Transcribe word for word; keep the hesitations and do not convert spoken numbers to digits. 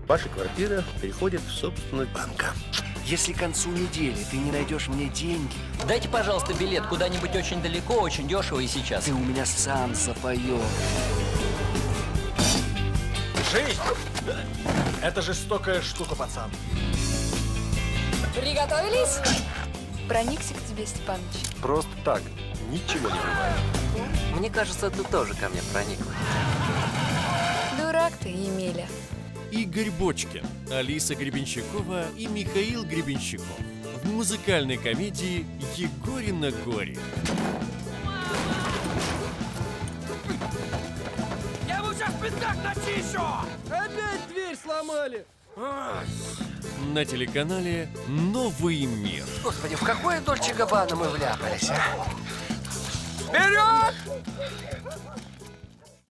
Ваша квартира переходит в собственность банка. Если к концу недели ты не найдешь мне деньги... Дайте, пожалуйста, билет куда-нибудь очень далеко, очень дешево и сейчас. Ты у меня сам запоешь. Жизнь! Это жестокая штука, пацан. Приготовились? Проникся к тебе, Степаныч. Просто так. Ничего не бывает. Мне кажется, ты тоже ко мне проникла. Дурак ты, Емеля. Игорь Бочкин, Алиса Гребенщикова и Михаил Гребенщиков в музыкальной комедии «Егорина горе». Я ему сейчас пиздак начищу! Опять дверь сломали! На телеканале «Новый мир». Господи, в какое Дольче Габбана мы вляпались, а? Вперед!